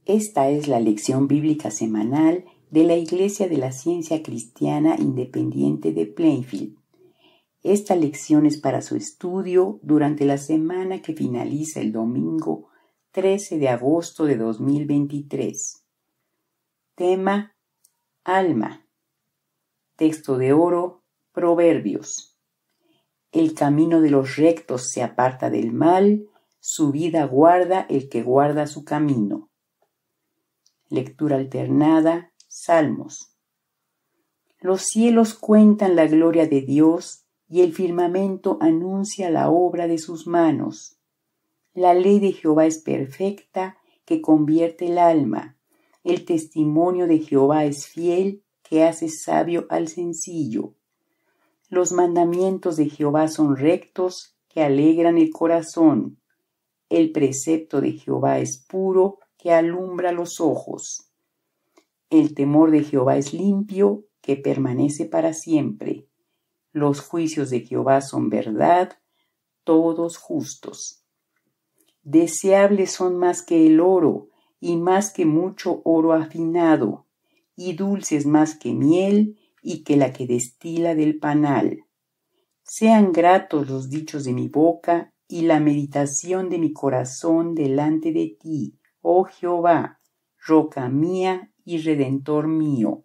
Esta es la lección bíblica semanal de la Iglesia de la Ciencia Cristiana Independiente de Plainfield. Esta lección es para su estudio durante la semana que finaliza el domingo 13 de agosto de 2023. Tema: alma. Texto de oro: Proverbios. El camino de los rectos se aparta del mal, su vida guarda el que guarda su camino. Lectura alternada: Salmos. Los cielos cuentan la gloria de Dios y el firmamento anuncia la obra de sus manos. La ley de Jehová es perfecta, que convierte el alma. El testimonio de Jehová es fiel, que hace sabio al sencillo. Los mandamientos de Jehová son rectos, que alegran el corazón. El precepto de Jehová es puro, que alumbra los ojos. El temor de Jehová es limpio, que permanece para siempre. Los juicios de Jehová son verdad, todos justos. Deseables son más que el oro, y más que mucho oro afinado, y dulces más que miel, y que la que destila del panal. Sean gratos los dichos de mi boca, y la meditación de mi corazón delante de ti, oh Jehová, roca mía y redentor mío.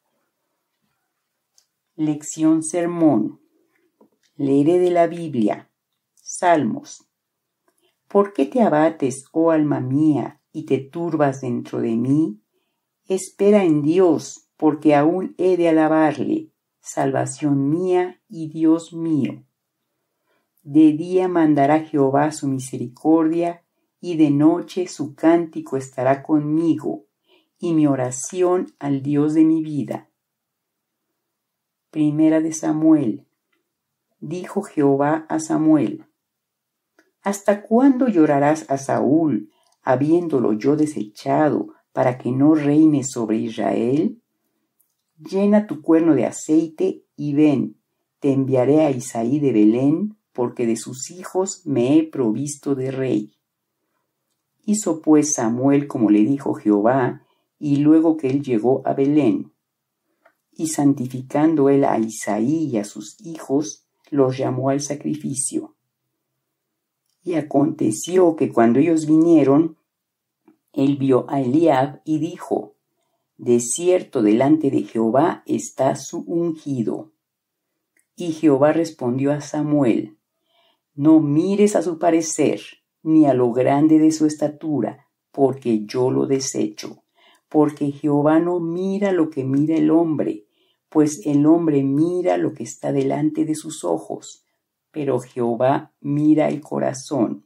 Lección sermón. Leeré de la Biblia. Salmos. ¿Por qué te abates, oh alma mía, y te turbas dentro de mí? Espera en Dios, porque aún he de alabarle, salvación mía y Dios mío. De día mandará Jehová su misericordia, y de noche su cántico estará conmigo, y mi oración al Dios de mi vida. Primera de Samuel. Dijo Jehová a Samuel: ¿Hasta cuándo llorarás a Saúl, habiéndolo yo desechado, para que no reine sobre Israel? Llena tu cuerno de aceite y ven, te enviaré a Isaí de Belén, porque de sus hijos me he provisto de rey. Hizo pues Samuel como le dijo Jehová, y luego que él llegó a Belén. Y santificando él a Isaí y a sus hijos, los llamó al sacrificio. Y aconteció que cuando ellos vinieron, él vio a Eliab y dijo: de cierto delante de Jehová está su ungido. Y Jehová respondió a Samuel: no mires a su parecer, ni a lo grande de su estatura, porque yo lo desecho. Porque Jehová no mira lo que mira el hombre, pues el hombre mira lo que está delante de sus ojos, pero Jehová mira el corazón.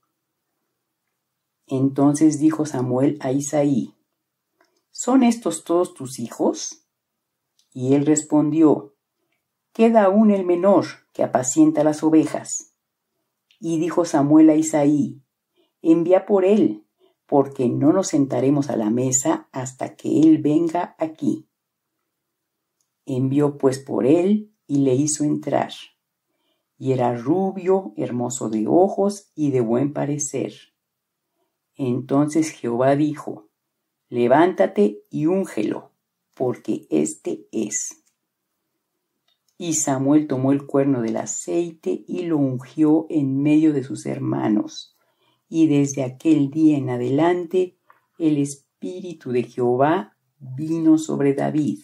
Entonces dijo Samuel a Isaí: ¿son estos todos tus hijos? Y él respondió: queda aún el menor, que apacienta las ovejas. Y dijo Samuel a Isaí: envía por él, porque no nos sentaremos a la mesa hasta que él venga aquí. Envió pues por él y le hizo entrar. Y era rubio, hermoso de ojos y de buen parecer. Entonces Jehová dijo: levántate y úngelo, porque éste es. Y Samuel tomó el cuerno del aceite y lo ungió en medio de sus hermanos. Y desde aquel día en adelante el Espíritu de Jehová vino sobre David.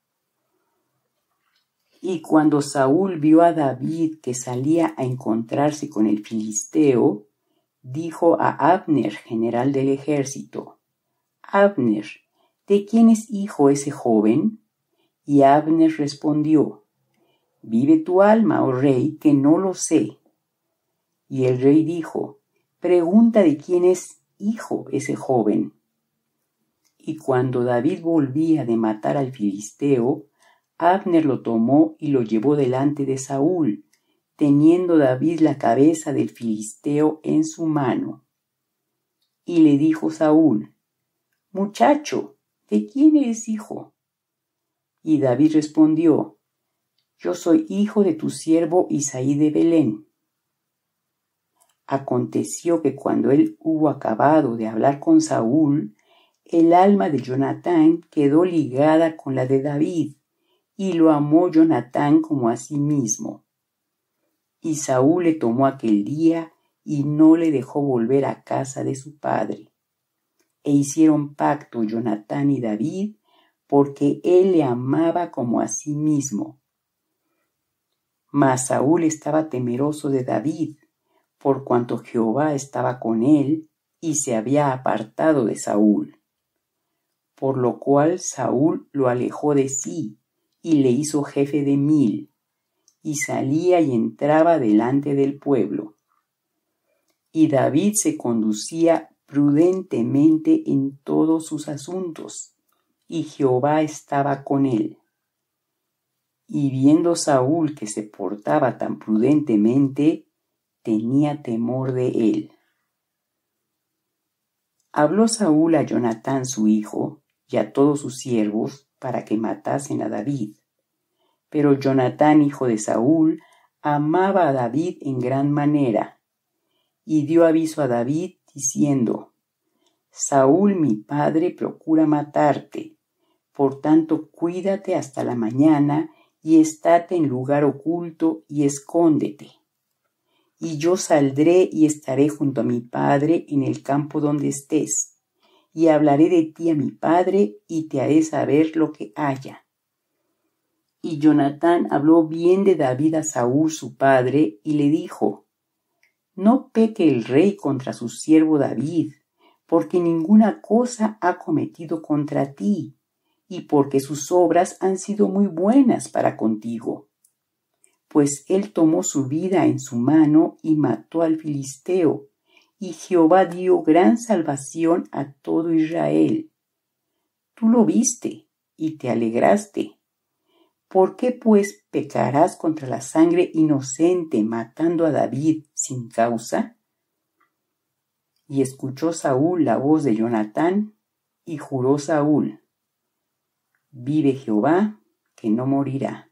Y cuando Saúl vio a David que salía a encontrarse con el filisteo, dijo a Abner, general del ejército: Abner, ¿de quién es hijo ese joven? Y Abner respondió: vive tu alma, oh rey, que no lo sé. Y el rey dijo: pregunta de quién es hijo ese joven. Y cuando David volvía de matar al filisteo, Abner lo tomó y lo llevó delante de Saúl, teniendo David la cabeza del filisteo en su mano. Y le dijo Saúl: muchacho, ¿de quién eres hijo? Y David respondió: yo soy hijo de tu siervo Isaí de Belén. Aconteció que cuando él hubo acabado de hablar con Saúl, el alma de Jonatán quedó ligada con la de David, y lo amó Jonatán como a sí mismo. Y Saúl le tomó aquel día y no le dejó volver a casa de su padre. E hicieron pacto Jonatán y David, porque él le amaba como a sí mismo. Mas Saúl estaba temeroso de David, por cuanto Jehová estaba con él, y se había apartado de Saúl. Por lo cual Saúl lo alejó de sí, y le hizo jefe de 1000, y salía y entraba delante del pueblo. Y David se conducía prudentemente en todos sus asuntos, y Jehová estaba con él. Y viendo Saúl que se portaba tan prudentemente, tenía temor de él. Habló Saúl a Jonatán su hijo y a todos sus siervos para que matasen a David. Pero Jonatán, hijo de Saúl, amaba a David en gran manera, y dio aviso a David diciendo: Saúl mi padre procura matarte, por tanto cuídate hasta la mañana y estate en lugar oculto y escóndete. Y yo saldré y estaré junto a mi padre en el campo donde estés, y hablaré de ti a mi padre y te haré saber lo que haya. Y Jonatán habló bien de David a Saúl su padre y le dijo: No peque el rey contra su siervo David, porque ninguna cosa ha cometido contra ti, y porque sus obras han sido muy buenas para contigo. Pues él tomó su vida en su mano y mató al filisteo, y Jehová dio gran salvación a todo Israel. Tú lo viste y te alegraste. ¿Por qué pues pecarás contra la sangre inocente matando a David sin causa? Y escuchó Saúl la voz de Jonatán, y juró Saúl: Vive Jehová, que no morirá.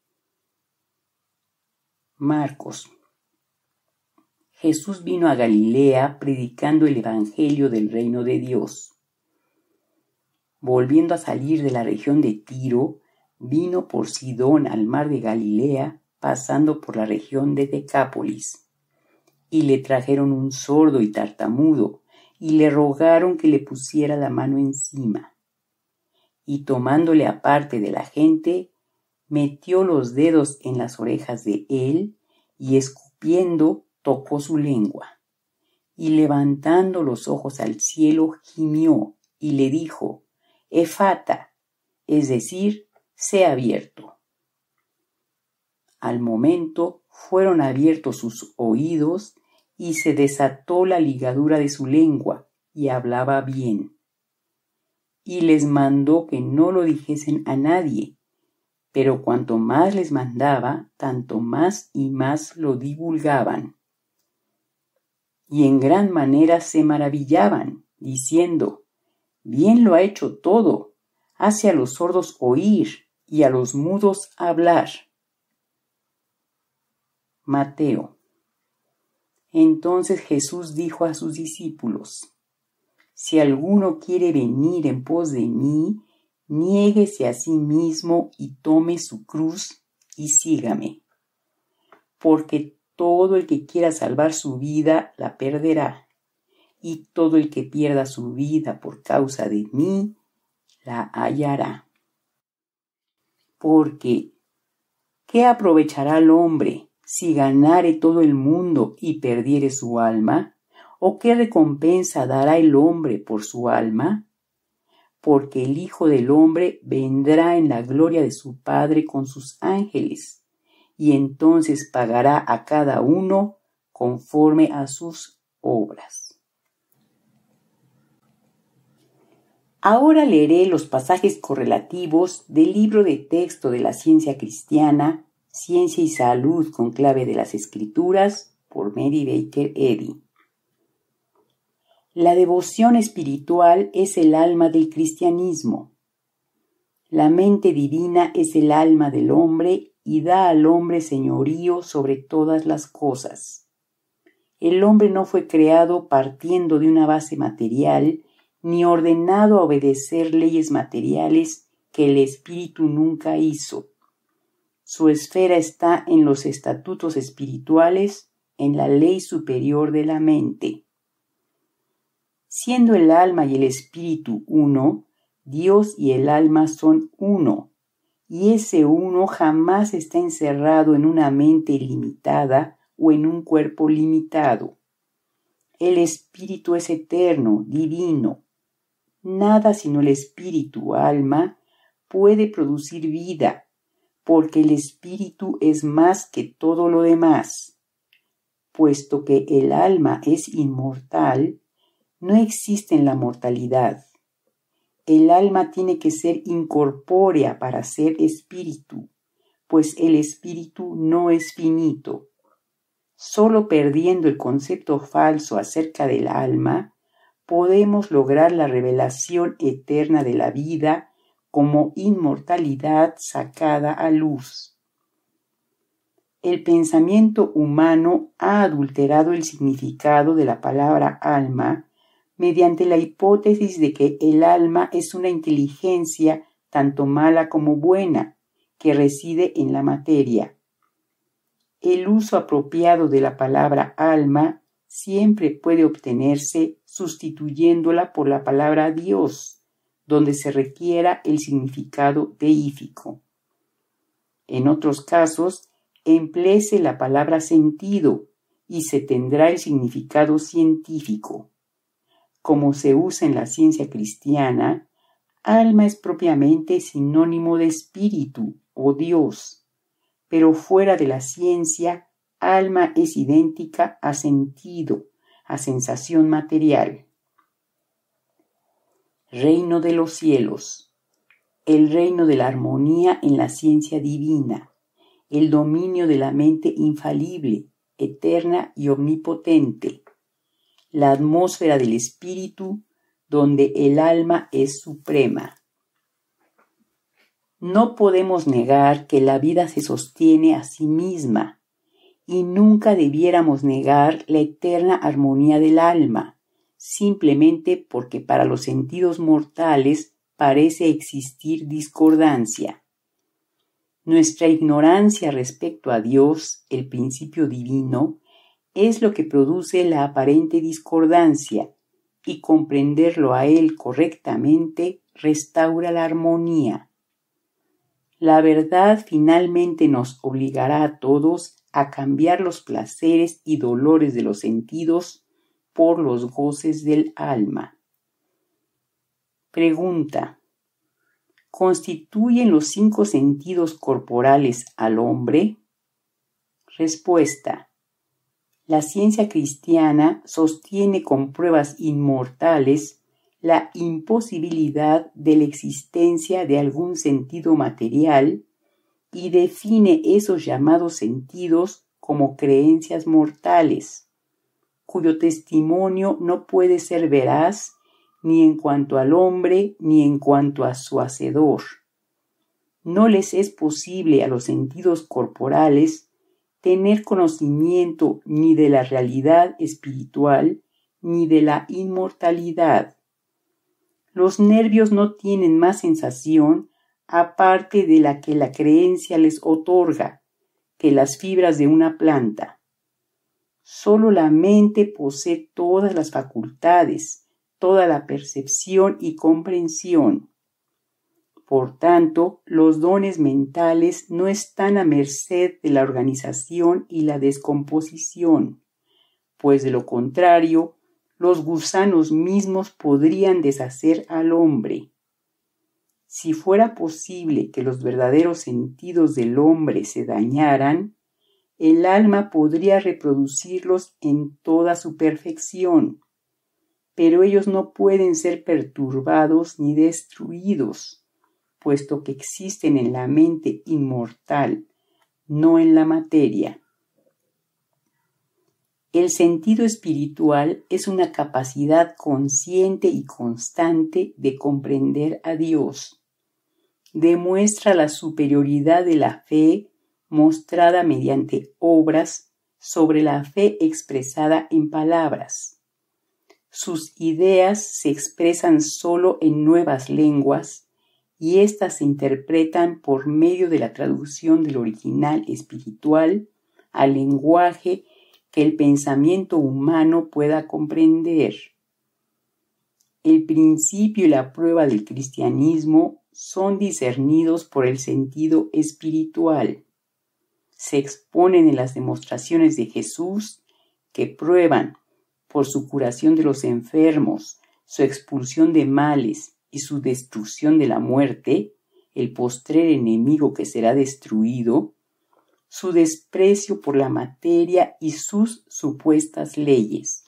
Marcos. Jesús vino a Galilea predicando el evangelio del reino de Dios. Volviendo a salir de la región de Tiro, vino por Sidón al mar de Galilea, pasando por la región de Decápolis. Y le trajeron un sordo y tartamudo, y le rogaron que le pusiera la mano encima. Y tomándole aparte de la gente, metió los dedos en las orejas de él, y escupiendo tocó su lengua. Y levantando los ojos al cielo, gimió, y le dijo: Efata, es decir, sea abierto. Al momento fueron abiertos sus oídos, y se desató la ligadura de su lengua, y hablaba bien. Y les mandó que no lo dijesen a nadie, pero cuanto más les mandaba, tanto más y más lo divulgaban. Y en gran manera se maravillaban, diciendo: Bien lo ha hecho todo, hace a los sordos oír y a los mudos hablar. Mateo. Entonces Jesús dijo a sus discípulos: Si alguno quiere venir en pos de mí, niéguese a sí mismo y tome su cruz y sígame. Porque todo el que quiera salvar su vida la perderá, y todo el que pierda su vida por causa de mí la hallará. Porque, ¿qué aprovechará el hombre si ganare todo el mundo y perdiere su alma? ¿O qué recompensa dará el hombre por su alma? Porque el Hijo del Hombre vendrá en la gloria de su Padre con sus ángeles, y entonces pagará a cada uno conforme a sus obras. Ahora leeré los pasajes correlativos del libro de texto de la ciencia cristiana, Ciencia y Salud con clave de las Escrituras, por Mary Baker Eddy. La devoción espiritual es el alma del cristianismo. La mente divina es el alma del hombre y da al hombre señorío sobre todas las cosas. El hombre no fue creado partiendo de una base material, ni ordenado a obedecer leyes materiales que el espíritu nunca hizo. Su esfera está en los estatutos espirituales, en la ley superior de la mente. Siendo el alma y el espíritu uno, Dios y el alma son uno, y ese uno jamás está encerrado en una mente limitada o en un cuerpo limitado. El espíritu es eterno, divino. Nada sino el espíritu, alma, puede producir vida, porque el espíritu es más que todo lo demás. Puesto que el alma es inmortal, no existe en la mortalidad. El alma tiene que ser incorpórea para ser espíritu, pues el espíritu no es finito. Solo perdiendo el concepto falso acerca del alma, podemos lograr la revelación eterna de la vida como inmortalidad sacada a luz. El pensamiento humano ha adulterado el significado de la palabra alma mediante la hipótesis de que el alma es una inteligencia tanto mala como buena, que reside en la materia. El uso apropiado de la palabra alma siempre puede obtenerse sustituyéndola por la palabra Dios, donde se requiera el significado deífico. En otros casos, empléese la palabra sentido y se tendrá el significado científico. Como se usa en la ciencia cristiana, alma es propiamente sinónimo de espíritu o Dios, pero fuera de la ciencia, alma es idéntica a sentido, a sensación material. Reino de los cielos, el reino de la armonía en la ciencia divina, el dominio de la mente infalible, eterna y omnipotente, la atmósfera del espíritu, donde el alma es suprema. No podemos negar que la vida se sostiene a sí misma, y nunca debiéramos negar la eterna armonía del alma, simplemente porque para los sentidos mortales parece existir discordancia. Nuestra ignorancia respecto a Dios, el principio divino, es lo que produce la aparente discordancia, y comprenderlo a Él correctamente restaura la armonía. La verdad finalmente nos obligará a todos a cambiar los placeres y dolores de los sentidos por los goces del alma. Pregunta: ¿constituyen los 5 sentidos corporales al hombre? Respuesta: la ciencia cristiana sostiene con pruebas inmortales la imposibilidad de la existencia de algún sentido material y define esos llamados sentidos como creencias mortales, cuyo testimonio no puede ser veraz ni en cuanto al hombre ni en cuanto a su hacedor. No les es posible a los sentidos corporales tener conocimiento ni de la realidad espiritual ni de la inmortalidad. Los nervios no tienen más sensación aparte de la que la creencia les otorga, que las fibras de una planta. Solo la mente posee todas las facultades, toda la percepción y comprensión. Por tanto, los dones mentales no están a merced de la organización y la descomposición, pues de lo contrario, los gusanos mismos podrían deshacer al hombre. Si fuera posible que los verdaderos sentidos del hombre se dañaran, el alma podría reproducirlos en toda su perfección, pero ellos no pueden ser perturbados ni destruidos, puesto que existen en la mente inmortal, no en la materia. El sentido espiritual es una capacidad consciente y constante de comprender a Dios. Demuestra la superioridad de la fe mostrada mediante obras sobre la fe expresada en palabras. Sus ideas se expresan solo en nuevas lenguas y éstas se interpretan por medio de la traducción del original espiritual al lenguaje que el pensamiento humano pueda comprender. El principio y la prueba del cristianismo son discernidos por el sentido espiritual. Se exponen en las demostraciones de Jesús que prueban, por su curación de los enfermos, su expulsión de males y su destrucción de la muerte, el postrer enemigo que será destruido, su desprecio por la materia y sus supuestas leyes.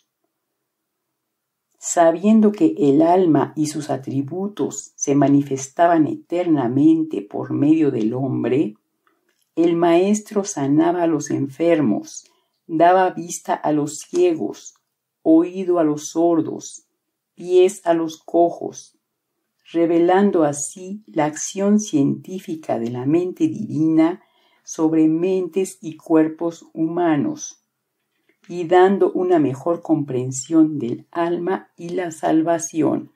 Sabiendo que el alma y sus atributos se manifestaban eternamente por medio del hombre, el Maestro sanaba a los enfermos, daba vista a los ciegos, oído a los sordos, pies a los cojos, revelando así la acción científica de la mente divina sobre mentes y cuerpos humanos, y dando una mejor comprensión del alma y la salvación.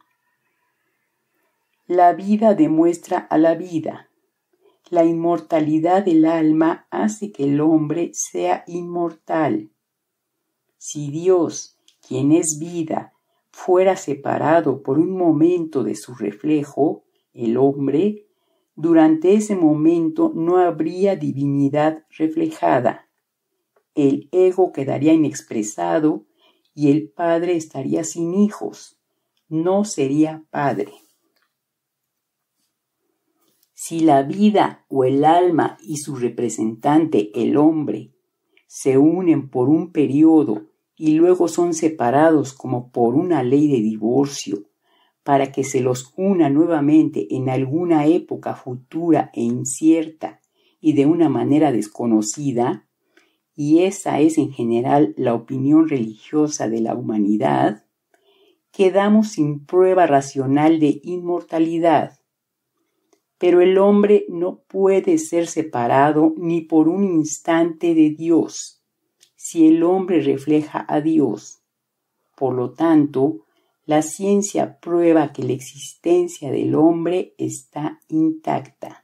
La vida demuestra a la vida. La inmortalidad del alma hace que el hombre sea inmortal. Si Dios, quien es vida, fuera separado por un momento de su reflejo, el hombre, durante ese momento no habría divinidad reflejada. El ego quedaría inexpresado y el padre estaría sin hijos, no sería padre. Si la vida o el alma y su representante, el hombre, se unen por un periodo y luego son separados como por una ley de divorcio, para que se los una nuevamente en alguna época futura e incierta y de una manera desconocida, y esa es en general la opinión religiosa de la humanidad, quedamos sin prueba racional de inmortalidad. Pero el hombre no puede ser separado ni por un instante de Dios, si el hombre refleja a Dios. Por lo tanto, la ciencia prueba que la existencia del hombre está intacta.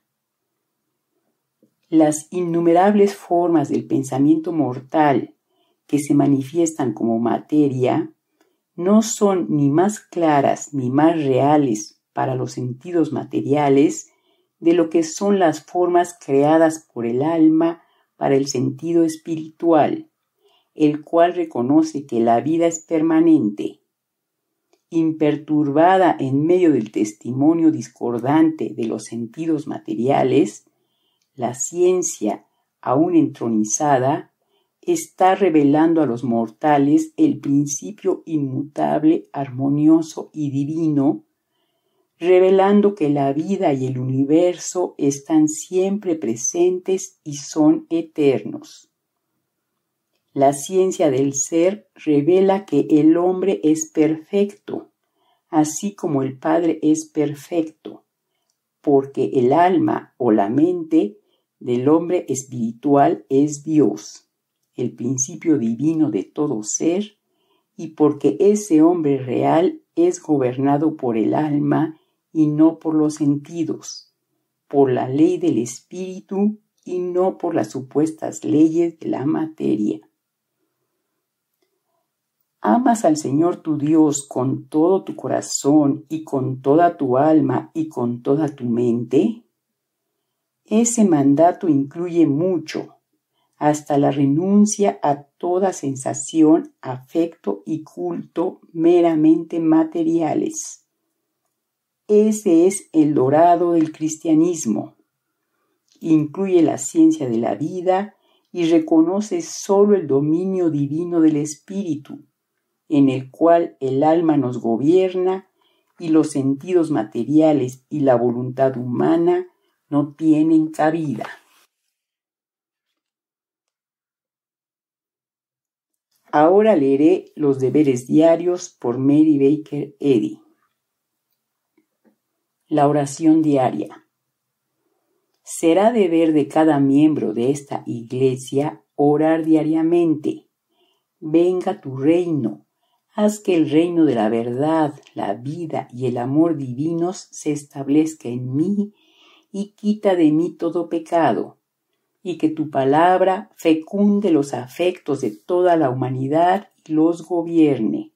Las innumerables formas del pensamiento mortal que se manifiestan como materia no son ni más claras ni más reales para los sentidos materiales de lo que son las formas creadas por el alma para el sentido espiritual, el cual reconoce que la vida es permanente. Imperturbada en medio del testimonio discordante de los sentidos materiales, la ciencia, aún entronizada, está revelando a los mortales el principio inmutable, armonioso y divino, revelando que la vida y el universo están siempre presentes y son eternos. La ciencia del ser revela que el hombre es perfecto, así como el Padre es perfecto, porque el alma o la mente del hombre espiritual es Dios, el principio divino de todo ser, y porque ese hombre real es gobernado por el alma y no por los sentidos, por la ley del espíritu y no por las supuestas leyes de la materia. ¿Amas al Señor tu Dios con todo tu corazón y con toda tu alma y con toda tu mente? Ese mandato incluye mucho, hasta la renuncia a toda sensación, afecto y culto meramente materiales. Ese es el dorado del cristianismo. Incluye la ciencia de la vida y reconoce solo el dominio divino del espíritu, en el cual el alma nos gobierna y los sentidos materiales y la voluntad humana no tienen cabida. Ahora leeré los deberes diarios por Mary Baker Eddy. La oración diaria. Será deber de cada miembro de esta iglesia orar diariamente. Venga tu reino, Haz que el reino de la verdad, la vida y el amor divinos se establezca en mí y quita de mí todo pecado, y que tu palabra fecunde los afectos de toda la humanidad y los gobierne.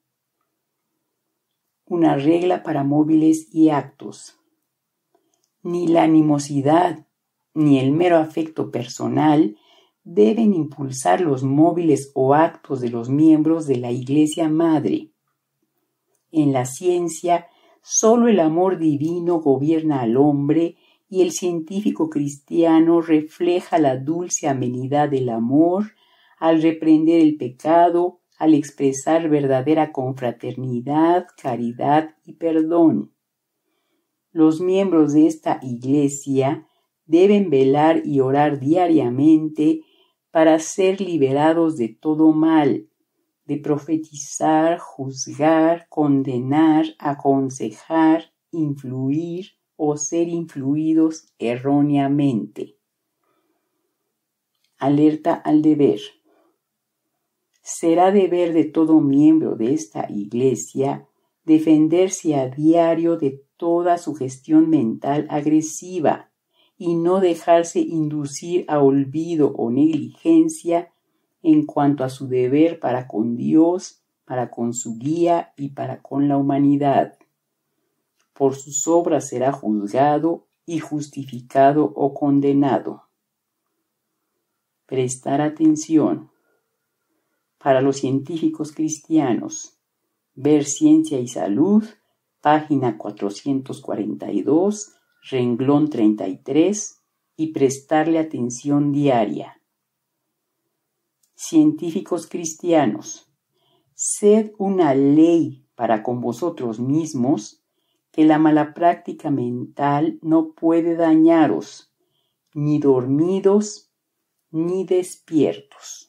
Una regla para móviles y actos. Ni la animosidad ni el mero afecto personal deben impulsar los móviles o actos de los miembros de la Iglesia Madre. En la ciencia, solo el amor divino gobierna al hombre y el científico cristiano refleja la dulce amenidad del amor al reprender el pecado, al expresar verdadera confraternidad, caridad y perdón. Los miembros de esta Iglesia deben velar y orar diariamente para ser liberados de todo mal, de profetizar, juzgar, condenar, aconsejar, influir o ser influidos erróneamente. Alerta al deber. Será deber de todo miembro de esta Iglesia defenderse a diario de toda sugestión mental agresiva y no dejarse inducir a olvido o negligencia en cuanto a su deber para con Dios, para con su guía y para con la humanidad. Por sus obras será juzgado y justificado o condenado. Prestar atención. Para los científicos cristianos, ver Ciencia y Salud, página 442, renglón 33, y prestarle atención diaria. Científicos cristianos, sed una ley para con vosotros mismos, que la mala práctica mental no puede dañaros, ni dormidos ni despiertos.